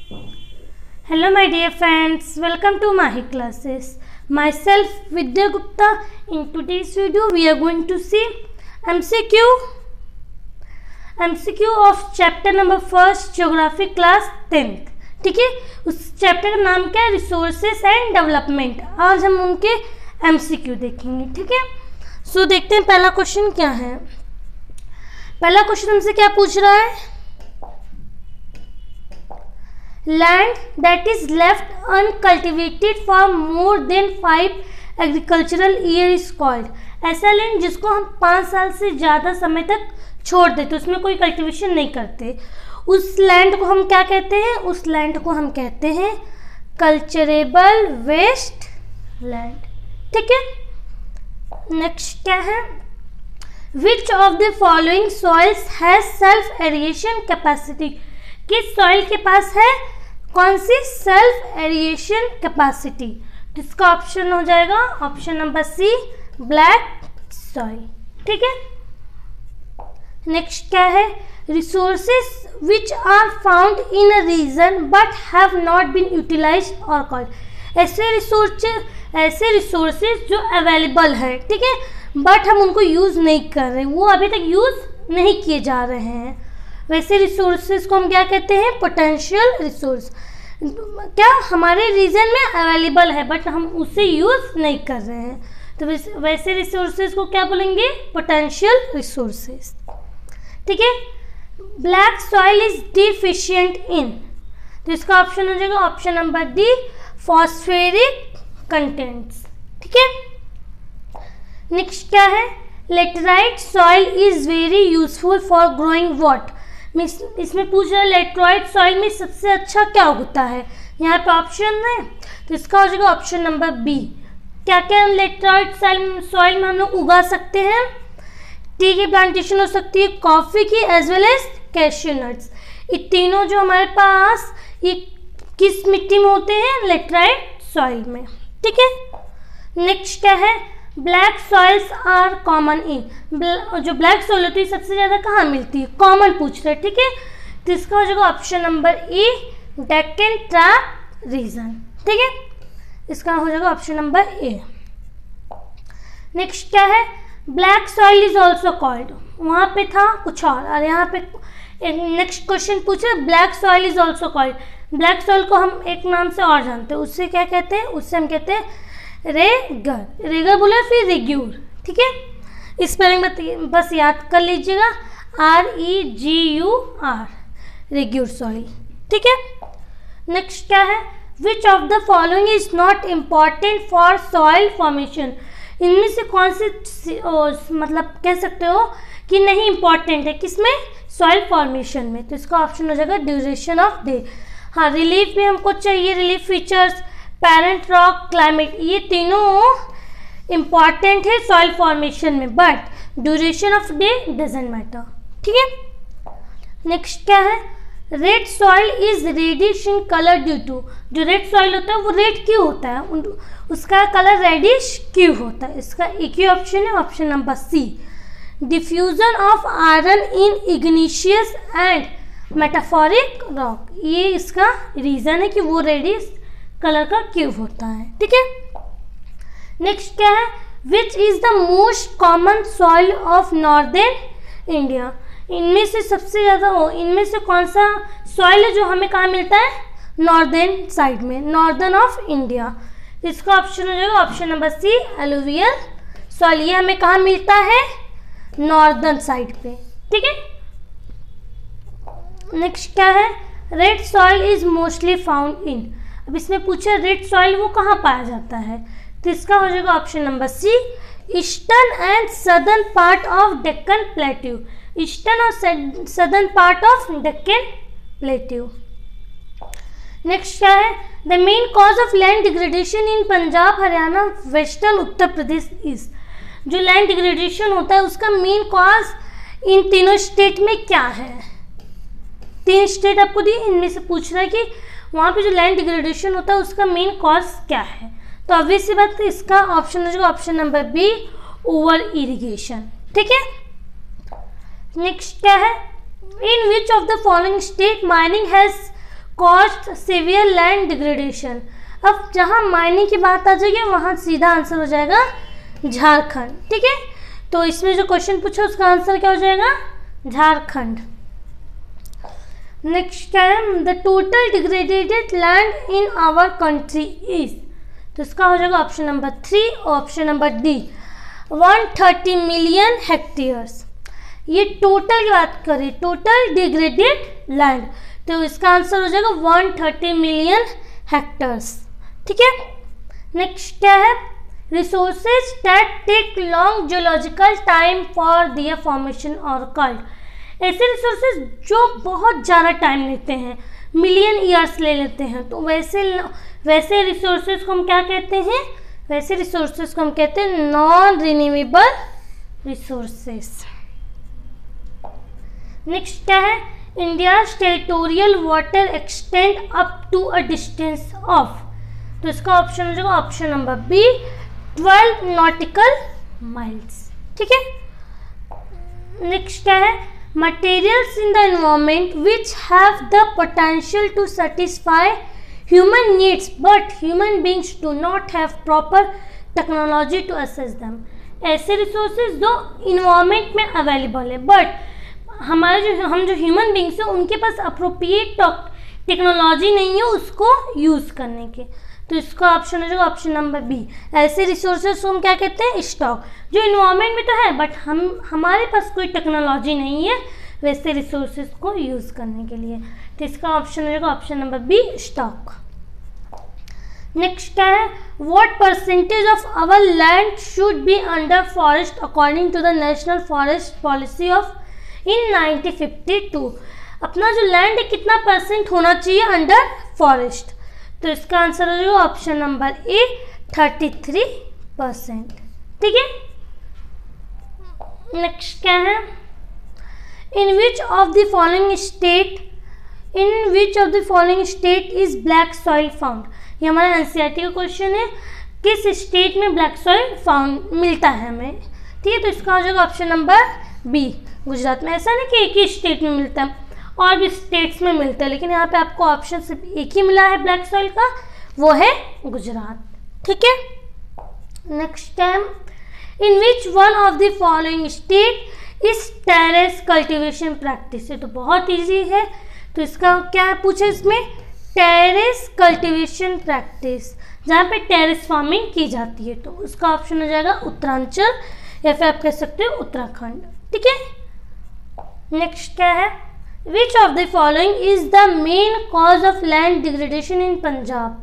Hello my dear friends, welcome to Mahi classes. Myself Vidya Gupta. In today's video we are going to see MCQ of chapter number 1 Geography class 10th. ठीक है, उस chapter का नाम क्या है? Resources and development. आज हम उनके MCQ देखेंगे. ठीक है, सो देखते हैं पहला क्वेश्चन क्या है. पहला क्वेश्चन हमसे क्या पूछ रहा है? Land that is left uncultivated for more than 5 agricultural year is called. ऐसा लैंड जिसको हम 5 साल से ज़्यादा समय तक छोड़ देते, उसमें कोई कल्टीवेशन नहीं करते, उस लैंड को हम क्या कहते हैं? उस लैंड को हम कहते हैं कल्चरेबल वेस्ट लैंड. ठीक है, नेक्स्ट क्या है? Which of the following soils has self aeration capacity. किस सॉइल के पास है कौन सी सेल्फ एरिएशन कैपेसिटी? जिसका ऑप्शन हो जाएगा option number C, black soil. ठीक है, नेक्स्ट क्या है? Resources which are found in a region but have not been utilised are called. ऐसे रिसोर्सेज जो अवेलेबल है, ठीक है, बट हम उनको यूज़ नहीं कर रहे, वो अभी तक यूज़ नहीं किए जा रहे हैं, वैसे रिसोर्सेज को हम क्या कहते हैं? Potential resource. क्या हमारे रीजन में अवेलेबल है बट हम उसे यूज़ नहीं कर रहे हैं, तो वैसे रिसोर्सेज को क्या बोलेंगे? Potential resources. ठीक है, black soil is deficient in, तो इसका ऑप्शन हो जाएगा option number D, phosphoric contents. ठीक है, नेक्स्ट क्या है? Laterite soil is very useful for growing what. इसमें पूछ रहा है लेटराइट सॉइल में सबसे अच्छा क्या होता है. यहाँ पे ऑप्शन है, तो इसका हो जाएगा ऑप्शन नंबर बी. क्या क्या लेटराइट सॉइल में हम लोग उगा सकते हैं? टी की प्लांटेशन हो सकती है, कॉफ़ी की, as well as cashew nuts. ये तीनों जो हमारे पास ये किस मिट्टी में होते हैं? लेटराइट सॉइल में. ठीक है, नेक्स्ट क्या है? Black soils are common in. जो ब्लैक सॉइल होती है सबसे ज़्यादा कहाँ मिलती है? कॉमन पूछ रहे. ठीक है, तो इसका हो जाएगा option number E, Deccan trap region. ठीक है, इसका हो जाएगा ऑप्शन नंबर ए. नेक्स्ट क्या है? Black soil is also called. वहाँ पे था कुछ और यहाँ पे नेक्स्ट क्वेश्चन पूछ रहे black soil is also called. Black soil को हम एक नाम से और जानते हैं, उससे क्या कहते हैं? उससे हम कहते हैं रेगर बोले फिर रेग्यूर. ठीक है, स्पेलिंग बस याद कर लीजिएगा, REGUR, रेग्यूर सॉइल. ठीक है, नेक्स्ट क्या है? Which of the following is not important for soil formation. इनमें से कौन से मतलब कह सकते हो कि नहीं इम्पॉर्टेंट है, किसमें? सॉइल फॉर्मेशन में. तो इसका ऑप्शन हो जाएगा ड्यूरेशन ऑफ डे. हाँ, रिलीफ भी हमको चाहिए, relief features, parent rock, climate, ये तीनों इम्पॉर्टेंट है सॉइल फॉर्मेशन में, but duration of day doesn't matter. ठीक है, नेक्स्ट क्या है? Red soil is reddish in colour due to. जो रेड सॉइल होता है वो रेड क्यों होता है? उसका कलर रेडिश क्यों होता है? इसका एक ही ऑप्शन है, option number C, diffusion of iron in igneous and metamorphic rock. ये इसका रीजन है कि वो रेडिश कलर का क्यों होता है. ठीक है, नेक्स्ट क्या है? Which is the most common soil of northern India. इनमें से सबसे ज़्यादा इनमें से कौन सा सॉइल है जो हमें कहाँ मिलता है? नॉर्दर्न साइड में, नॉर्दर्न ऑफ इंडिया. इसका ऑप्शन हो जाएगा option number C, alluvial soil. ये हमें कहाँ मिलता है? नॉर्दर्न साइड पे. ठीक है, नेक्स्ट क्या है? Red soil is mostly found in. अब इसमें पूछा रेड सॉइल वो कहाँ पाया जाता है, तो इसका हो जाएगा option number C, eastern and southern part of Deccan plateau. Eastern और southern part of Deccan plateau. Next क्या है? The main cause of land degradation in Punjab, Haryana, western Uttar Pradesh is. जो लैंड डिग्रेडेशन होता है उसका मेन कॉज इन तीनों स्टेट में क्या है? 3 स्टेट आपको दिए, इनमें से पूछ रहा है कि वहाँ पे जो लैंड डिग्रेडेशन होता है उसका मेन कॉज क्या है. तो ऑब्वियस सी बात है, इसका ऑप्शन हो जाएगा option number B, over irrigation. ठीक है, नेक्स्ट क्या है? In which of the following state mining has caused severe land degradation. अब जहाँ माइनिंग की बात आ जाएगी वहाँ सीधा आंसर हो जाएगा झारखंड। ठीक है, तो इसमें जो क्वेश्चन पूछा उसका आंसर क्या हो जाएगा? झारखंड। नेक्स्ट क्या है? The total degraded land in our country is, तो इसका हो जाएगा ऑप्शन नंबर 3 और option number D 130 million hectares. ये टोटल की बात करें, टोटल डिग्रेडेड लैंड, तो इसका आंसर हो जाएगा 130 मिलियन हेक्टेयर्स। ठीक है, नेक्स्ट क्या है? Resources that take long geological time for their formation are called. ऐसे रिसोर्सेज जो बहुत ज़्यादा टाइम लेते हैं, मिलियन ईयर्स ले लेते हैं, तो वैसे रिसोर्सेज को हम क्या कहते हैं? वैसे रिसोर्सेज को हम कहते हैं नॉन रिन्यूएबल रिसोर्सेज। नेक्स्ट क्या है? India's territorial water extend up to a distance of, तो इसका ऑप्शन हो जाएगा option number B 12 nautical miles. ठीक है, नेक्स्ट क्या है? Materials in the environment which have the potential to satisfy human needs but human beings do not have proper technology to access them. ऐसे resources जो environment में available है but हमारे हम जो ह्यूमन बींग्स हैं उनके पास अप्रोप्रिएट टेक्नोलॉजी नहीं है उसको यूज़ करने के, तो इसका ऑप्शन हो जाएगा ऑप्शन नंबर बी। ऐसे रिसोर्सेज को हम क्या कहते हैं? स्टॉक, जो इन्वायरमेंट में तो है बट हमारे पास कोई टेक्नोलॉजी नहीं है वैसे रिसोर्सेज को यूज़ करने के लिए, तो इसका ऑप्शन हो जाएगा option number B stock. Next क्या है? What percentage of our land should be under forest according to the national forest policy of in 1952। अपना जो लैंड है कितना परसेंट होना चाहिए अंडर फॉरेस्ट, तो इसका आंसर हो जाएगा ऑप्शन नंबर ए 33%। ठीक है, नेक्स्ट क्या है? In which of the following state is black soil found. ये हमारा एनसीईआरटी का क्वेश्चन है, किस स्टेट में ब्लैक सॉइल फाउंड मिलता है हमें। ठीक है, तो इसका हो जाएगा ऑप्शन नंबर बी गुजरात में। ऐसा नहीं कि एक ही स्टेट में मिलता है, और भी स्टेट्स में मिलता है, लेकिन यहाँ पे आपको ऑप्शन सिर्फ एक ही मिला है ब्लैक सॉइल का, वो है गुजरात। ठीक है, next time in which one of the following state is terrace cultivation practice. ये तो बहुत इजी है, तो इसका क्या पूछे? इसमें टेरेस कल्टीवेशन प्रैक्टिस, जहाँ पे टेरेस फार्मिंग की जाती है, तो उसका ऑप्शन हो जाएगा उत्तरांचल या फिर आप कह सकते हो उत्तराखंड। ठीक है, नेक्स्ट क्या है? Which of the following is the main cause of land degradation in Punjab?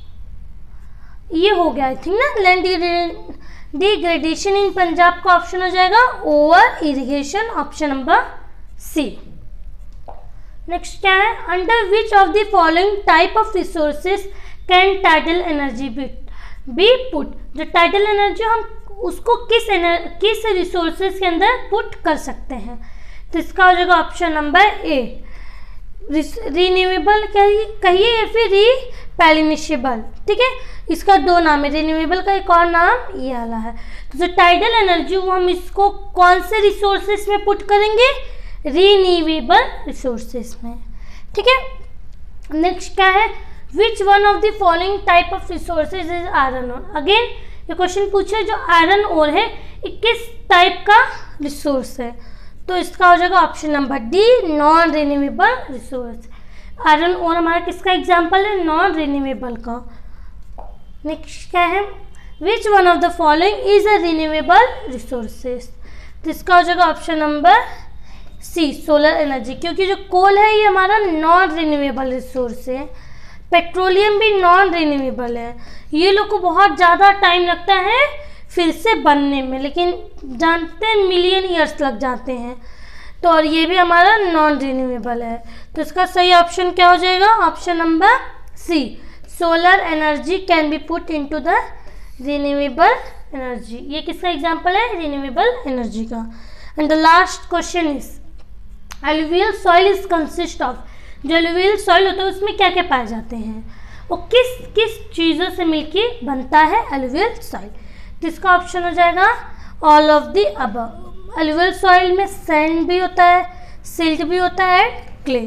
ये हो गया आई थिंक ना, लैंड डिग्रेडेशन इन पंजाब का ऑप्शन हो जाएगा over irrigation, option number C. Next क्या है? Under which of the following type of resources can tidal energy be put. जो टाइडल एनर्जी हम उसको किस रिसोर्सेज के अंदर पुट कर सकते हैं, तो इसका हो जाएगा ऑप्शन नंबर ए रिन्यूएबल कहिए या फिर रिपेलिनिशेबल। ठीक है, इसका दो नाम है, रिन्यूएबल का एक और नाम ये वाला है। तो जो टाइडल एनर्जी वो हम इसको कौन से रिसोर्सेज में पुट करेंगे? रिन्यूएबल रिसोर्सेज में। ठीक है, नेक्स्ट क्या है? Which one of the following type of resources is iron ore. Again ये क्वेश्चन पूछे जो आयरन ओर है ये किस टाइप का रिसोर्स है, तो इसका हो जाएगा option number D non renewable resource. Iron ore हमारा किसका एग्जांपल है? नॉन रिन्यूएबल का। नेक्स्ट क्या है? Which one of the following is a renewable resources, तो इसका हो जाएगा option number C solar energy, क्योंकि जो कोल है ये हमारा नॉन रिन्यूएबल रिसोर्स है, पेट्रोलियम भी नॉन रिन्यूएबल है, ये लोग को बहुत ज़्यादा टाइम लगता है फिर से बनने में, लेकिन जानते हैं मिलियन ईयर्स लग जाते हैं, तो और ये भी हमारा नॉन रिन्यूएबल है, तो इसका सही ऑप्शन क्या हो जाएगा? Option number C solar energy can be put into the renewable energy. ये किसका एग्जांपल है? रिन्यूएबल एनर्जी का। And the last question is alluvial soil is consist of. जो एलुवियल सॉइल होता है उसमें क्या क्या पाए जाते हैं, वो किस किस चीज़ों से मिलके बनता है एलुवियल सॉइल, जिसका ऑप्शन हो जाएगा all of the above. Alluvial soil में सैंड भी होता है, सिल्ट भी होता है, क्ले।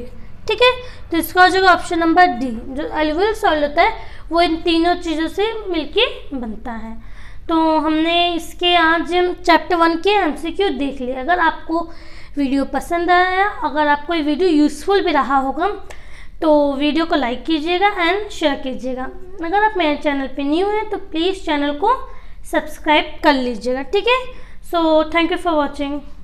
ठीक है। तो इसका हो जाएगा ऑप्शन नंबर डी। जो एलुवियल सॉइल होता है वो इन तीनों चीज़ों से मिलके बनता है। तो हमने इसके आज चैप्टर 1 के MCQ देख लिए। अगर आपको वीडियो पसंद आया, अगर आपको ये वीडियो यूज़फुल भी रहा होगा तो वीडियो को लाइक कीजिएगा एंड शेयर कीजिएगा। अगर आप मेरे चैनल पे न्यू हैं तो प्लीज़ चैनल को सब्सक्राइब कर लीजिएगा, ठीक है। So thank you for watching.